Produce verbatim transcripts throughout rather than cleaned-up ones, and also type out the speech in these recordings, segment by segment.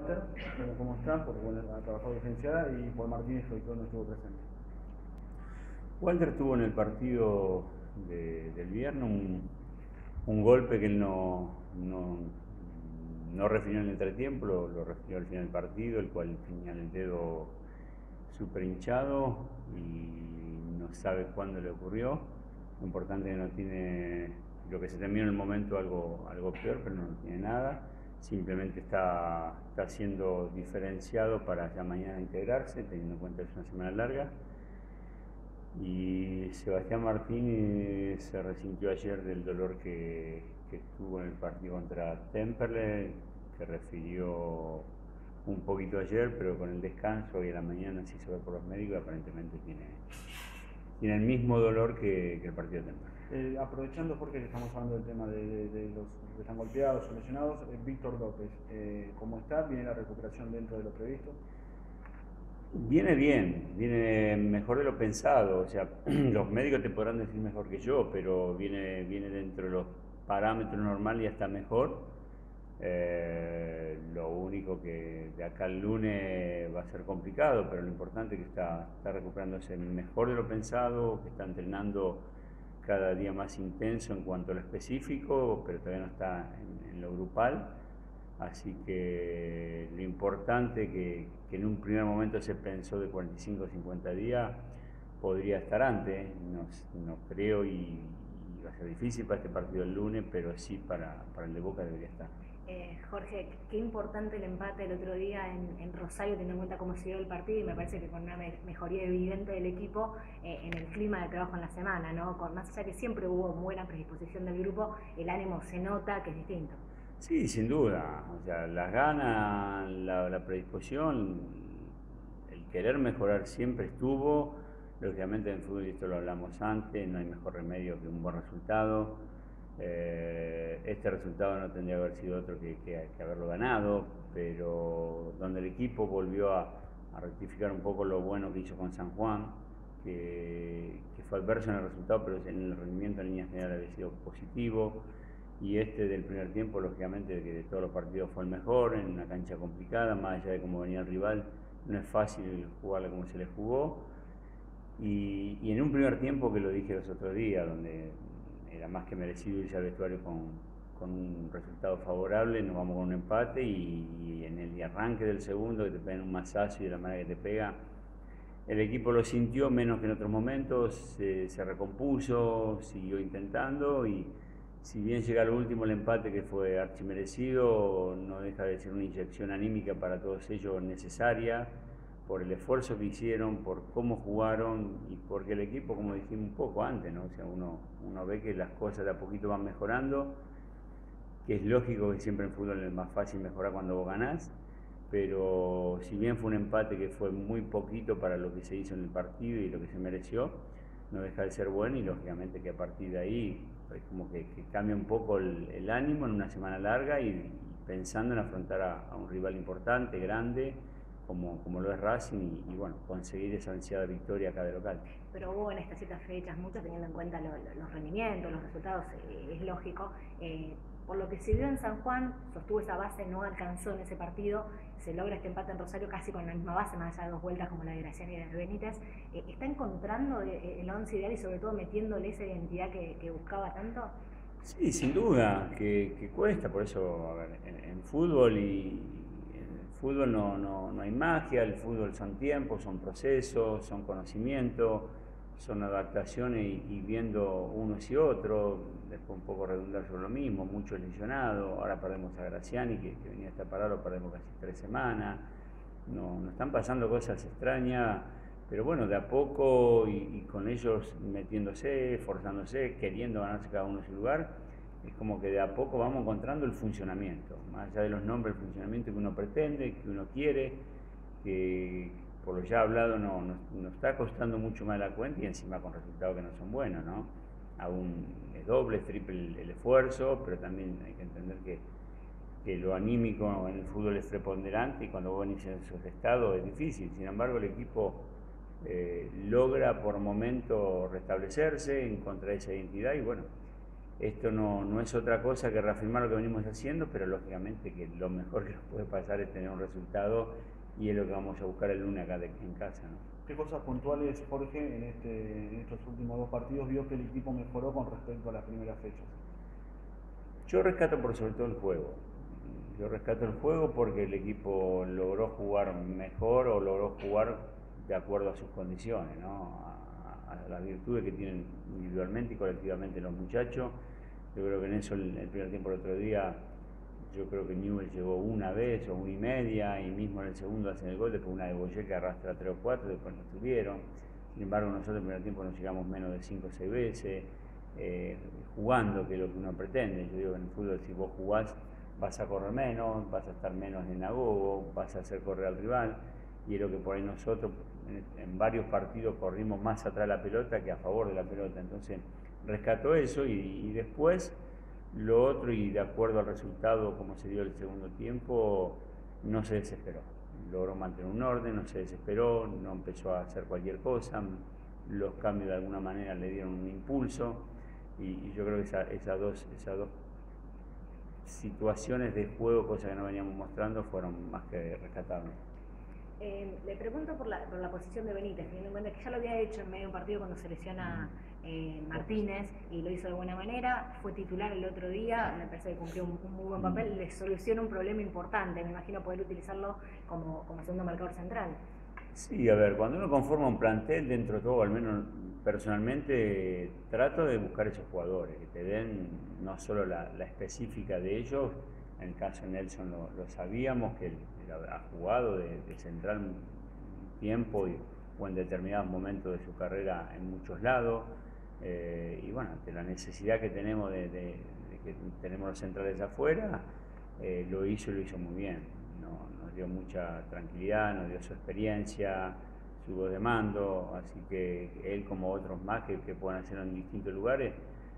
Walter, ¿cómo, cómo estás? Porque bueno, ha trabajado diferenciada y por Martínez que hoy no estuvo presente. Walter tuvo en el partido de, del viernes un, un golpe que él no, no, no refirió en el entretiempo, lo, lo refirió al final del partido, el cual tenía el dedo súper hinchado y no sabe cuándo le ocurrió. Lo importante es que no tiene, lo que se terminó en el momento algo, algo peor, pero no tiene nada. Simplemente está, está siendo diferenciado para ya mañana integrarse, teniendo en cuenta que es una semana larga. Y Sebastián Martínez se resintió ayer del dolor que, que tuvo en el partido contra Temperley, que refirió un poquito ayer, pero con el descanso y a la mañana sí se ve por los médicos, aparentemente tiene, tiene el mismo dolor que, que el partido de Temperley. Eh, aprovechando, Jorge, que estamos hablando del tema de, de, de los que están golpeados o lesionados, eh, Víctor López, eh, ¿cómo está? ¿Viene la recuperación dentro de lo previsto? Viene bien, viene mejor de lo pensado, o sea, los médicos te podrán decir mejor que yo, pero viene, viene dentro de los parámetros normales y hasta mejor. Eh, lo único que de acá al lunes va a ser complicado, pero lo importante es que está, está recuperándose mejor de lo pensado, que está entrenando cada día más intenso en cuanto a lo específico, pero todavía no está en, en lo grupal. Así que lo importante que, que en un primer momento se pensó de cuarenta y cinco a cincuenta días, podría estar antes, no, no creo y, y va a ser difícil para este partido el lunes, pero sí para, para el de Boca debería estar. Eh, Jorge, qué importante el empate el otro día en, en Rosario, teniendo en cuenta cómo se dio el partido, y me parece que con una me mejoría evidente del equipo eh, en el clima de trabajo en la semana, ¿no? Con, más allá que siempre hubo buena predisposición del grupo, el ánimo se nota que es distinto. Sí, sin duda, o sea, las ganas, la, la predisposición, el querer mejorar siempre estuvo. Lógicamente en fútbol, y esto lo hablamos antes, no hay mejor remedio que un buen resultado. Eh, este resultado no tendría que haber sido otro que, que, que haberlo ganado, pero donde el equipo volvió a, a rectificar un poco lo bueno que hizo con San Juan, que, que fue adverso en el resultado, pero en el rendimiento en línea general había sido positivo. Y este del primer tiempo, lógicamente, que de todos los partidos fue el mejor, en una cancha complicada, más allá de cómo venía el rival, no es fácil jugarle como se le jugó. Y, y en un primer tiempo, que lo dije los otros días, donde era más que merecido irse al vestuario con, con un resultado favorable, nos vamos con un empate y, y en el arranque del segundo, que te pegan un mazazo y de la manera que te pega, el equipo lo sintió menos que en otros momentos, se, se recompuso, siguió intentando y si bien llega al último el empate que fue archimerecido, no deja de ser una inyección anímica para todos ellos necesaria por el esfuerzo que hicieron, por cómo jugaron y porque el equipo, como dijimos un poco antes, ¿no? O sea, uno, uno ve que las cosas de a poquito van mejorando, que es lógico que siempre en fútbol es más fácil mejorar cuando vos ganás, pero si bien fue un empate que fue muy poquito para lo que se hizo en el partido y lo que se mereció, no deja de ser bueno y lógicamente que a partir de ahí es como que, que cambia un poco el, el ánimo en una semana larga y, y pensando en afrontar a, a un rival importante, grande, como, como lo es Racing y, y bueno, conseguir esa ansiada victoria acá de local. Pero hubo en estas ciertas fechas, mucho teniendo en cuenta lo, lo, los rendimientos, los resultados, eh, es lógico. Eh, por lo que se vio en San Juan, sostuvo esa base, no alcanzó en ese partido, se logra este empate en Rosario casi con la misma base, más allá de dos vueltas como la de Graciani y de Benítez. Eh, ¿Está encontrando el once ideal y sobre todo metiéndole esa identidad que, que buscaba tanto? Sí, sin duda, que, que cuesta, por eso, a ver, en, en fútbol y en el fútbol no, no, no hay magia, el fútbol son tiempos, son procesos, son conocimiento, son adaptaciones y, y viendo unos y otros, después un poco redundar sobre lo mismo, muchos lesionados, ahora perdemos a Graciani que, que venía a estar parado, lo perdemos casi tres semanas, no, nos están pasando cosas extrañas, pero bueno, de a poco y, y con ellos metiéndose, esforzándose, queriendo ganarse cada uno su lugar, es como que de a poco vamos encontrando el funcionamiento, más allá de los nombres, el funcionamiento que uno pretende, que uno quiere, que por lo ya hablado no, nos, nos está costando mucho más la cuenta y encima con resultados que no son buenos, ¿no? Aún es doble, es triple el, el esfuerzo, pero también hay que entender que que lo anímico en el fútbol es preponderante y cuando vos venís en esos estados es difícil. Sin embargo, el equipo eh, logra por momentos restablecerse, encontrar esa identidad y bueno, esto no, no es otra cosa que reafirmar lo que venimos haciendo, pero lógicamente que lo mejor que nos puede pasar es tener un resultado y es lo que vamos a buscar el lunes acá de, en casa, ¿no? ¿Qué cosas puntuales, Jorge, en, este, en estos últimos dos partidos vio que el equipo mejoró con respecto a las primeras fechas? Yo rescato por sobre todo el juego. Yo rescato el juego porque el equipo logró jugar mejor o logró jugar de acuerdo a sus condiciones, ¿no? a, a las virtudes que tienen individualmente y colectivamente los muchachos. Yo creo que en eso el, el primer tiempo del otro día, yo creo que Newell llegó una vez o una y media, y mismo en el segundo hacen el gol, después una de Boyer que arrastra tres o cuatro, después no estuvieron. Sin embargo, nosotros en el primer tiempo nos llegamos menos de cinco o seis veces, eh, jugando, que es lo que uno pretende. Yo digo que en el fútbol, si vos jugás, vas a correr menos, vas a estar menos en agogo, vas a hacer correr al rival, y es lo que por ahí nosotros en, en varios partidos corrimos más atrás de la pelota que a favor de la pelota. Entonces rescató eso y, y después lo otro, y de acuerdo al resultado como se dio el segundo tiempo, no se desesperó, logró mantener un orden, no se desesperó, no empezó a hacer cualquier cosa, los cambios de alguna manera le dieron un impulso, y, y yo creo que esas esa dos, esa dos situaciones de juego, cosas que no veníamos mostrando, fueron más que rescatables. Eh, le pregunto por la, por la posición de Benítez, teniendo en cuenta que ya lo había hecho en medio de un partido cuando se lesiona eh, Martínez y lo hizo de buena manera, fue titular el otro día, me parece que cumplió un, un muy buen papel, le soluciona un problema importante, me imagino poder utilizarlo como, como segundo marcador central. Sí, a ver, cuando uno conforma un plantel, dentro de todo, al menos personalmente, trato de buscar esos jugadores que te den no solo la, la específica de ellos. En el caso de Nelson lo, lo sabíamos, que él, él ha jugado de, de central un tiempo y, o en determinados momentos de su carrera en muchos lados, eh, y bueno, ante la necesidad que tenemos de, de, de que tenemos los centrales afuera, eh, lo hizo y lo hizo muy bien. No, nos dio mucha tranquilidad, nos dio su experiencia, su voz de mando, así que él como otros más que, que puedan hacerlo en distintos lugares,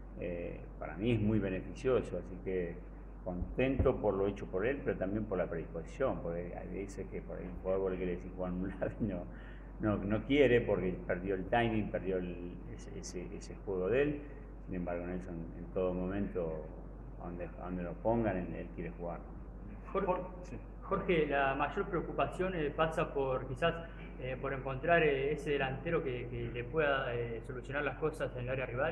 eh, para mí es muy beneficioso, así que contento por lo hecho por él, pero también por la predisposición, porque hay veces que por ahí un jugador quiere decir jugar en un lado y no, no, no quiere porque perdió el timing, perdió el, ese, ese, ese juego de él. Sin embargo, Nelson en todo momento, donde, donde lo pongan, él quiere jugar. Jorge, Jorge, la mayor preocupación eh, pasa por quizás eh, por encontrar eh, ese delantero que, que le pueda eh, solucionar las cosas en el área rival.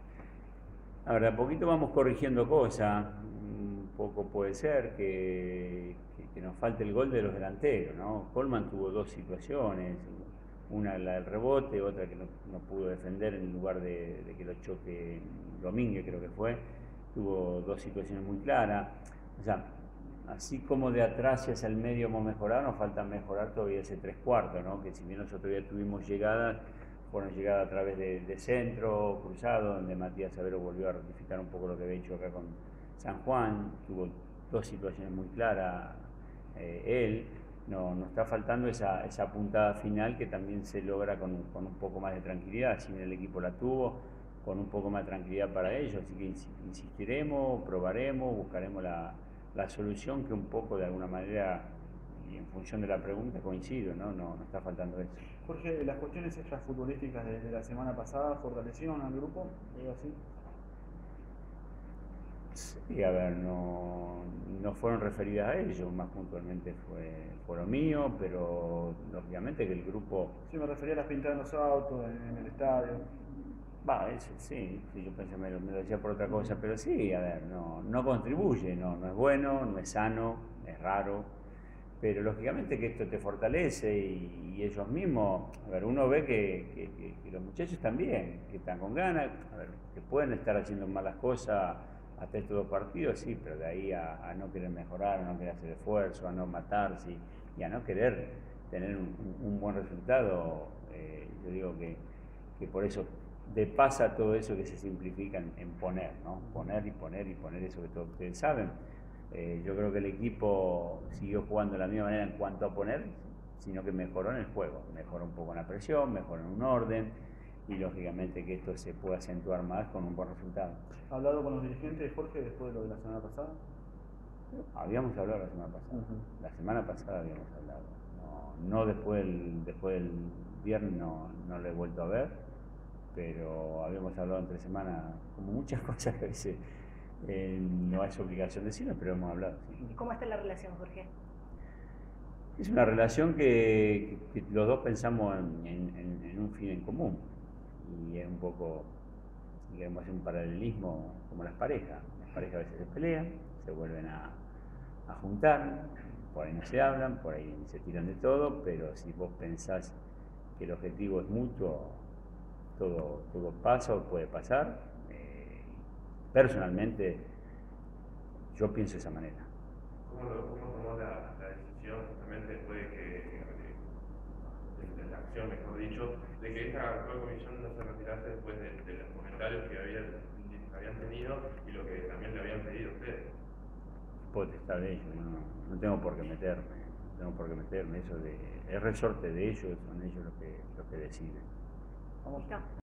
Ahora, a poquito vamos corrigiendo cosas. Un poco puede ser que, que, que nos falte el gol de los delanteros, ¿no? Coleman tuvo dos situaciones, una la del rebote, otra que no, no pudo defender en lugar de, de que lo choque Domínguez, creo que fue. Tuvo dos situaciones muy claras. O sea, así como de atrás y hacia el medio hemos mejorado, nos falta mejorar todavía ese tres cuartos, ¿no? Que si bien nosotros ya tuvimos llegadas, fueron llegadas a través de, de centro, cruzado, donde Matías Savero volvió a rectificar un poco lo que había hecho acá con San Juan, tuvo dos situaciones muy claras eh, él. No, nos está faltando esa, esa puntada final que también se logra con, con un poco más de tranquilidad, si bien el equipo la tuvo, con un poco más de tranquilidad para ellos, así que insistiremos, probaremos, buscaremos la la solución, que un poco de alguna manera, y en función de la pregunta, coincido, ¿no? No, no está faltando eso. Jorge, las cuestiones extrafutbolísticas de, de la semana pasada fortalecieron al grupo, ¿algo así? Sí, a ver, no, no fueron referidas a ellos, más puntualmente fue, fue lo mío, pero lógicamente que el grupo... Sí, me refería a las pintadas en los autos, en, en el estadio. Va, eso sí, sí, yo pensé me lo, me lo decía por otra cosa, pero sí, a ver, no, no contribuye, no, no es bueno, no es sano, es raro, pero lógicamente que esto te fortalece y, y ellos mismos, a ver, uno ve que, que, que, que los muchachos también, que están con ganas, a ver, que pueden estar haciendo malas cosas hasta estos dos partidos, sí, pero de ahí a, a no querer mejorar, a no querer hacer esfuerzo, a no matarse y a no querer tener un, un buen resultado, eh, yo digo que, que por eso de pasa todo eso que se simplifica en, en poner, ¿no? Poner y poner y poner eso que todos ustedes saben. Eh, yo creo que el equipo siguió jugando de la misma manera en cuanto a poner, sino que mejoró en el juego, mejoró un poco en la presión, mejoró en un orden y lógicamente que esto se puede acentuar más con un buen resultado. ¿Ha hablado con los dirigentes, Jorge, después de lo de la semana pasada? Habíamos hablado la semana pasada, uh-huh. La semana pasada habíamos hablado, no, no después, del, después del viernes no, no lo he vuelto a ver. pero habíamos hablado entre semanas como muchas cosas que a veces eh, no es obligación decirlo, pero hemos hablado. Sí. ¿Y cómo está la relación, Jorge? Es una relación que, que, que los dos pensamos en, en, en un fin en común, y es un poco, digamos, un paralelismo como las parejas. Las parejas a veces se pelean, se vuelven a, a juntar, por ahí no se hablan, por ahí se tiran de todo, pero si vos pensás que el objetivo es mutuo, todo, todo pasa o puede pasar. Eh, personalmente, yo pienso de esa manera. ¿Cómo, lo, cómo tomó la, la decisión, justamente después de que, de, de la acción, mejor dicho, de que esta actual comisión no se retirase después de, de los comentarios que habían, habían tenido y lo que también le habían pedido a ustedes? Potestad de ellos, no, no tengo por qué meterme, no tengo por qué meterme, eso de, es resorte de ellos, son ellos los que, los que deciden. ¿Listo?